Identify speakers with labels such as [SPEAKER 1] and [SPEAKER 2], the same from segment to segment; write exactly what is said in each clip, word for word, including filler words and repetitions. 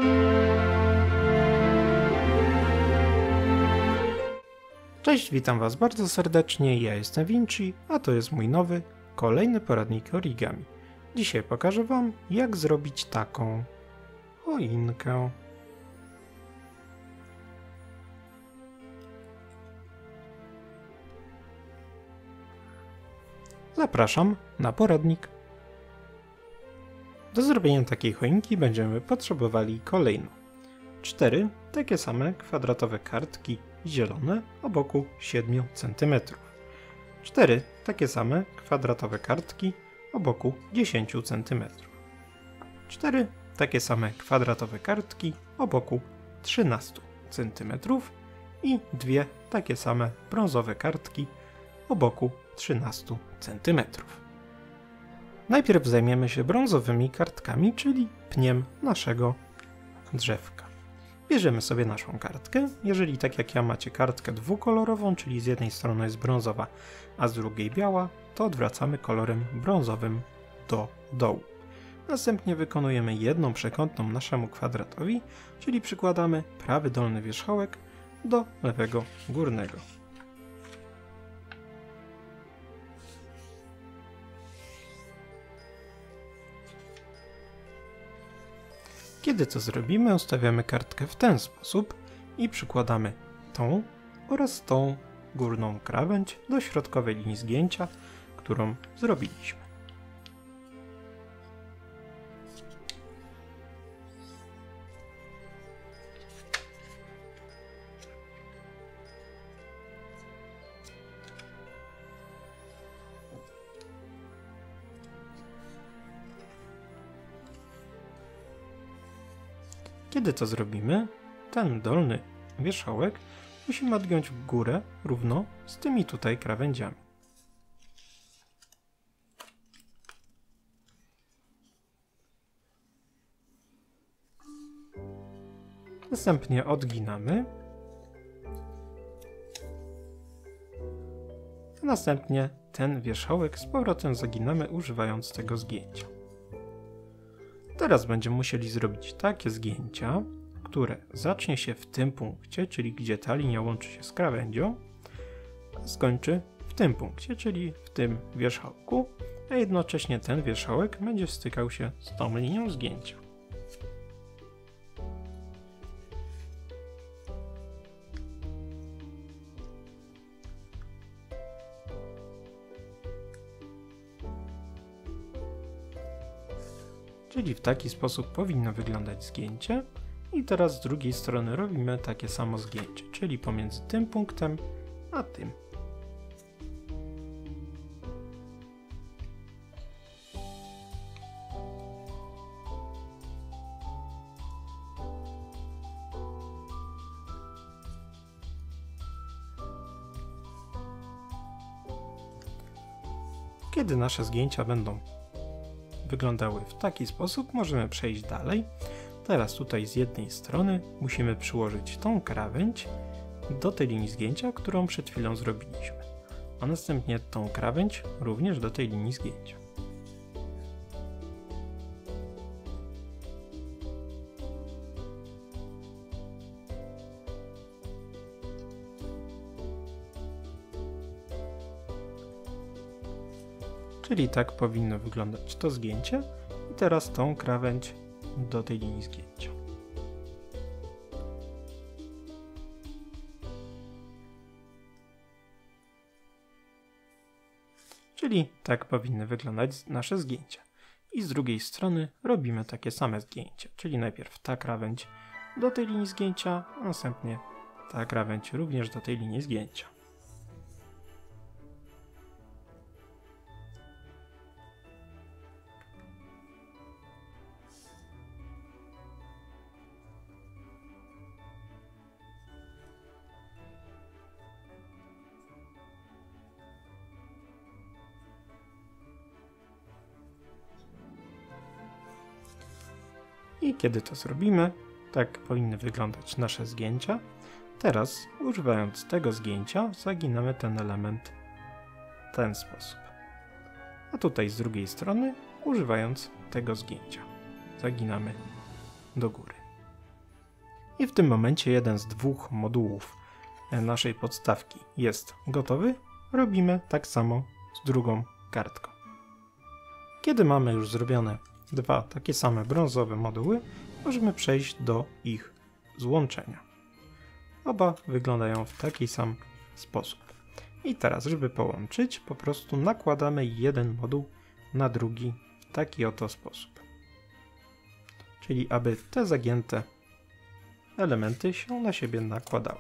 [SPEAKER 1] Cześć, witam Was bardzo serdecznie, ja jestem Vinci, a to jest mój nowy, kolejny poradnik origami. Dzisiaj pokażę Wam, jak zrobić taką choinkę. Zapraszam na poradnik. Do zrobienia takiej choinki będziemy potrzebowali kolejno cztery takie same kwadratowe kartki zielone o boku siedem centymetrów, cztery takie same kwadratowe kartki o boku dziesięć centymetrów, cztery takie same kwadratowe kartki o boku trzynaście centymetrów i dwie takie same brązowe kartki o boku trzynaście centymetrów. Najpierw zajmiemy się brązowymi kartkami, czyli pniem naszego drzewka. Bierzemy sobie naszą kartkę, jeżeli tak jak ja macie kartkę dwukolorową, czyli z jednej strony jest brązowa, a z drugiej biała, to odwracamy kolorem brązowym do dołu. Następnie wykonujemy jedną przekątną naszemu kwadratowi, czyli przykładamy prawy dolny wierzchołek do lewego górnego. Kiedy to zrobimy, ustawiamy kartkę w ten sposób i przykładamy tą oraz tą górną krawędź do środkowej linii zgięcia, którą zrobiliśmy. Kiedy to zrobimy, ten dolny wierzchołek musimy odgiąć w górę równo z tymi tutaj krawędziami. Następnie odginamy, a następnie ten wierzchołek z powrotem zaginamy, używając tego zgięcia. Teraz będziemy musieli zrobić takie zgięcia, które zacznie się w tym punkcie, czyli gdzie ta linia łączy się z krawędzią, a skończy w tym punkcie, czyli w tym wierzchołku, a jednocześnie ten wierzchołek będzie stykał się z tą linią zgięcia. Czyli w taki sposób powinno wyglądać zgięcie. I teraz z drugiej strony robimy takie samo zgięcie, czyli pomiędzy tym punktem a tym. Kiedy nasze zgięcia będą wyglądały w taki sposób, możemy przejść dalej. Teraz tutaj z jednej strony musimy przyłożyć tą krawędź do tej linii zgięcia, którą przed chwilą zrobiliśmy, a następnie tą krawędź również do tej linii zgięcia. Czyli tak powinno wyglądać to zgięcie i teraz tą krawędź do tej linii zgięcia. Czyli tak powinny wyglądać nasze zgięcia. I z drugiej strony robimy takie same zgięcie, czyli najpierw ta krawędź do tej linii zgięcia, a następnie ta krawędź również do tej linii zgięcia. I kiedy to zrobimy, tak powinny wyglądać nasze zgięcia. Teraz, używając tego zgięcia, zaginamy ten element w ten sposób. A tutaj z drugiej strony, używając tego zgięcia, zaginamy do góry. i w tym momencie jeden z dwóch modułów naszej podstawki jest gotowy, robimy tak samo z drugą kartką. Kiedy mamy już zrobione dwa takie same brązowe moduły, możemy przejść do ich złączenia. Oba wyglądają w taki sam sposób. I teraz, żeby połączyć, po prostu nakładamy jeden moduł na drugi w taki oto sposób. Czyli aby te zagięte elementy się na siebie nakładały.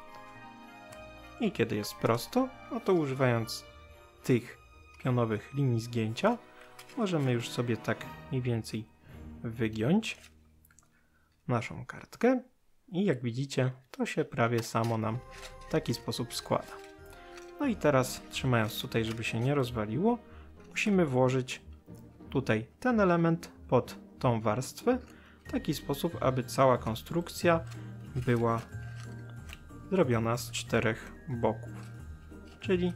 [SPEAKER 1] I kiedy jest prosto, no to używając tych pionowych linii zgięcia, możemy już sobie tak mniej więcej wygiąć naszą kartkę i jak widzicie, to się prawie samo nam w taki sposób składa. No i teraz, trzymając tutaj, żeby się nie rozwaliło, musimy włożyć tutaj ten element pod tą warstwę w taki sposób, aby cała konstrukcja była zrobiona z czterech boków. Czyli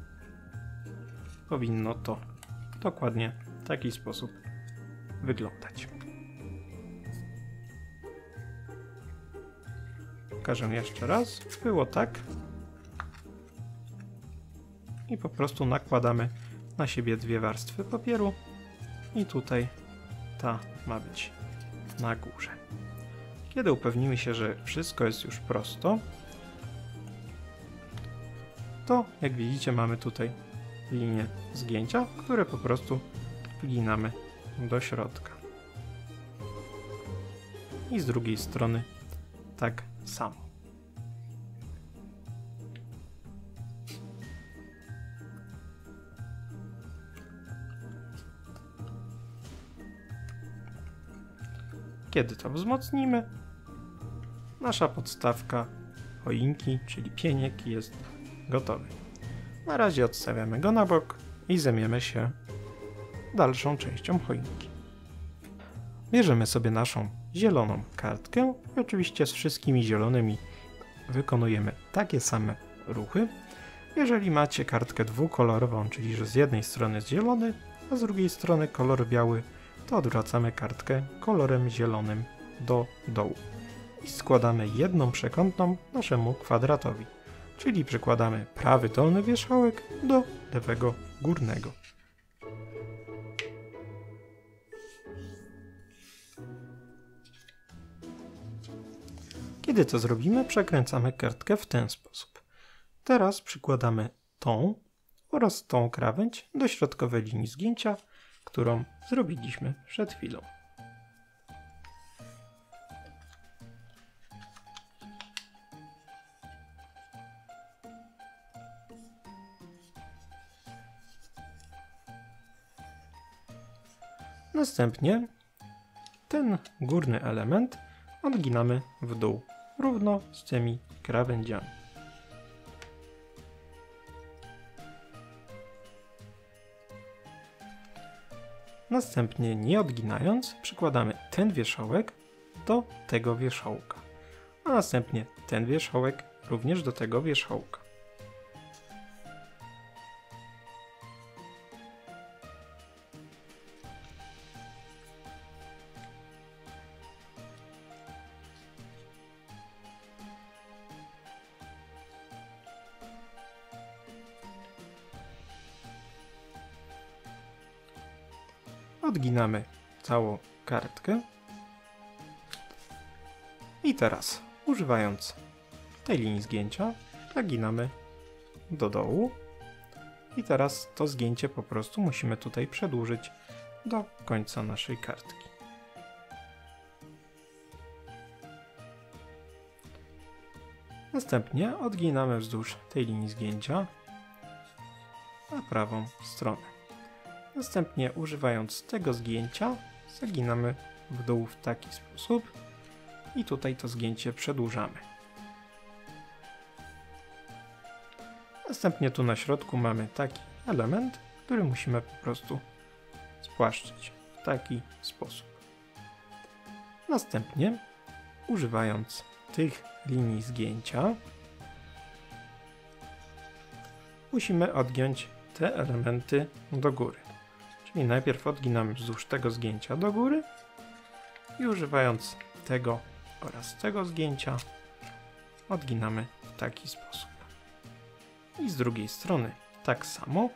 [SPEAKER 1] powinno to dokładnie w taki sposób wyglądać. Pokażę jeszcze raz. Było tak. I po prostu nakładamy na siebie dwie warstwy papieru i tutaj ta ma być na górze. Kiedy upewnimy się, że wszystko jest już prosto, to jak widzicie mamy tutaj linie zgięcia, które po prostu wginamy do środka. I z drugiej strony tak samo. Kiedy to wzmocnimy, nasza podstawka choinki, czyli pieniek, jest gotowy. Na razie odstawiamy go na bok i zajmiemy się dalszą częścią choinki. Bierzemy sobie naszą zieloną kartkę i oczywiście z wszystkimi zielonymi wykonujemy takie same ruchy. Jeżeli macie kartkę dwukolorową, czyli że z jednej strony jest zielony, a z drugiej strony kolor biały, to odwracamy kartkę kolorem zielonym do dołu i składamy jedną przekątną naszemu kwadratowi, czyli przykładamy prawy dolny wierzchołek do lewego górnego. Kiedy to zrobimy, przekręcamy kartkę w ten sposób. Teraz przykładamy tą oraz tą krawędź do środkowej linii zgięcia, którą zrobiliśmy przed chwilą. Następnie ten górny element odginamy w dół, równo z tymi krawędziami. Następnie, nie odginając, przykładamy ten wierzchołek do tego wierzchołka, a następnie ten wierzchołek również do tego wierzchołka. Odginamy całą kartkę i teraz, używając tej linii zgięcia, zaginamy do dołu i teraz to zgięcie po prostu musimy tutaj przedłużyć do końca naszej kartki. Następnie odginamy wzdłuż tej linii zgięcia na prawą stronę. Następnie, używając tego zgięcia, zaginamy w dół w taki sposób i tutaj to zgięcie przedłużamy. Następnie tu na środku mamy taki element, który musimy po prostu spłaszczyć w taki sposób. Następnie, używając tych linii zgięcia, musimy odgiąć te elementy do góry. Czyli najpierw odginamy wzdłuż tego zgięcia do góry i używając tego oraz tego zgięcia odginamy w taki sposób. I z drugiej strony tak samo.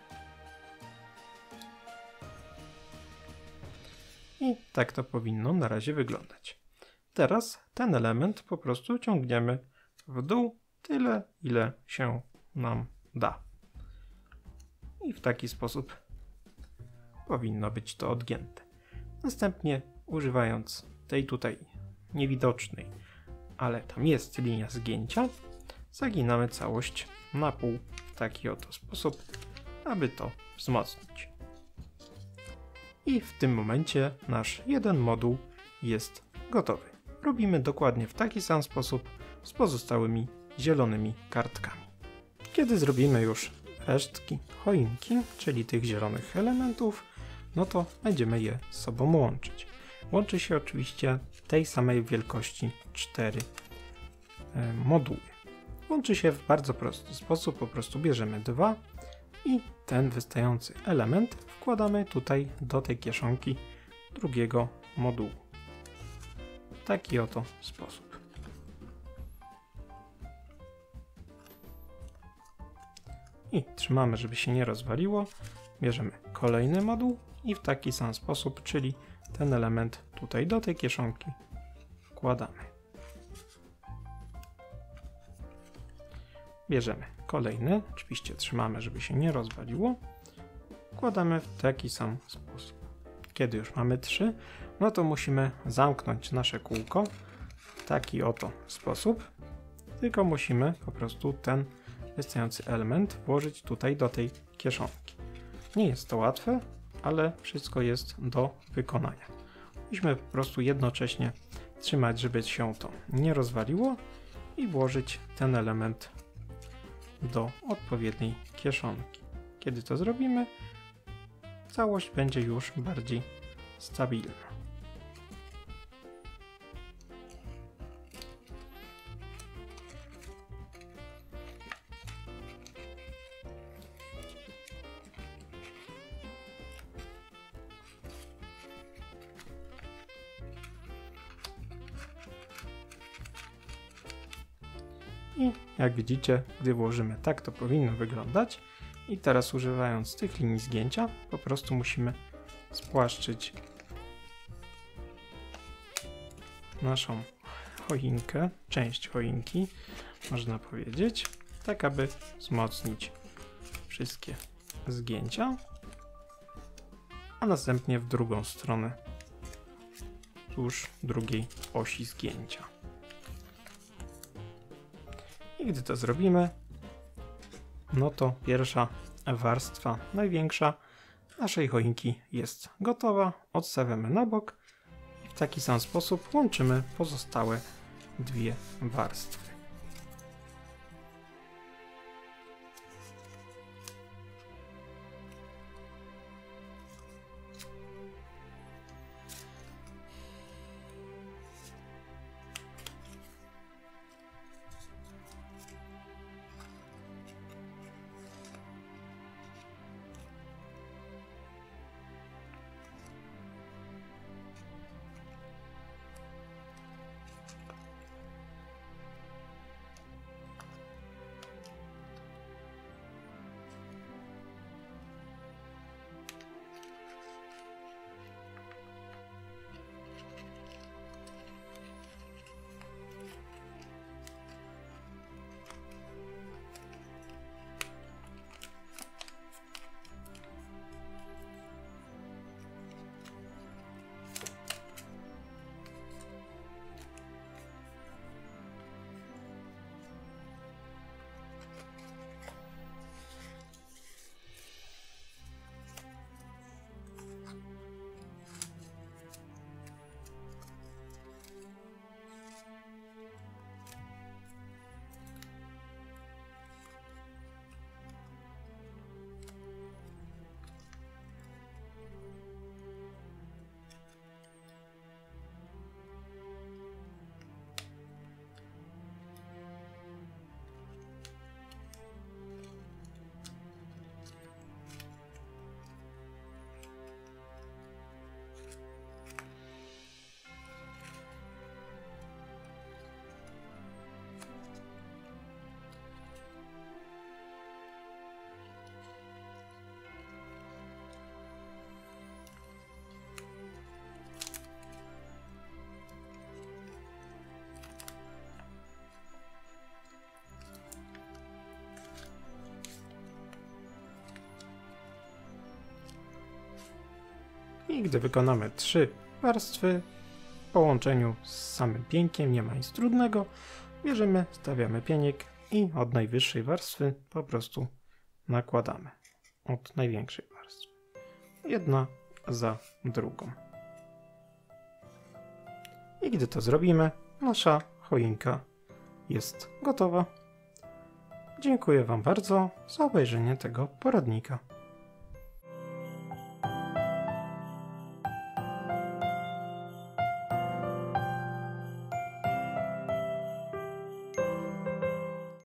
[SPEAKER 1] I tak to powinno na razie wyglądać. Teraz ten element po prostu ciągniemy w dół tyle, ile się nam da. I w taki sposób powinno być to odgięte. Następnie używając tej tutaj niewidocznej, ale tam jest linia zgięcia, zaginamy całość na pół w taki oto sposób, aby to wzmocnić. I w tym momencie nasz jeden moduł jest gotowy. Robimy dokładnie w taki sam sposób z pozostałymi zielonymi kartkami. Kiedy zrobimy już resztki choinki, czyli tych zielonych elementów, no to będziemy je z sobą łączyć. Łączy się oczywiście tej samej wielkości cztery e, moduły. Łączy się w bardzo prosty sposób, po prostu bierzemy dwa i ten wystający element wkładamy tutaj do tej kieszonki drugiego modułu. W taki oto sposób. I trzymamy, żeby się nie rozwaliło. Bierzemy kolejny moduł i w taki sam sposób, czyli ten element tutaj do tej kieszonki wkładamy. Bierzemy kolejny, oczywiście trzymamy, żeby się nie rozwaliło. Wkładamy w taki sam sposób. Kiedy już mamy trzy, no to musimy zamknąć nasze kółko w taki oto sposób. Tylko musimy po prostu ten wystający element włożyć tutaj do tej kieszonki. Nie jest to łatwe, ale wszystko jest do wykonania. Musimy po prostu jednocześnie trzymać, żeby się to nie rozwaliło i włożyć ten element do odpowiedniej kieszonki. Kiedy to zrobimy, całość będzie już bardziej stabilna. I jak widzicie, gdy włożymy, tak to powinno wyglądać. I teraz używając tych linii zgięcia, po prostu musimy spłaszczyć naszą choinkę, część choinki, można powiedzieć, tak aby wzmocnić wszystkie zgięcia, a następnie w drugą stronę, wzdłuż drugiej osi zgięcia. I gdy to zrobimy, no to pierwsza warstwa, największa naszej choinki jest gotowa. Odstawiamy na bok i w taki sam sposób łączymy pozostałe dwie warstwy. I gdy wykonamy trzy warstwy w połączeniu z samym piękiem, nie ma nic trudnego, bierzemy, stawiamy pieniek i od najwyższej warstwy po prostu nakładamy. Od największej warstwy. Jedna za drugą. I gdy to zrobimy, nasza choinka jest gotowa. Dziękuję Wam bardzo za obejrzenie tego poradnika.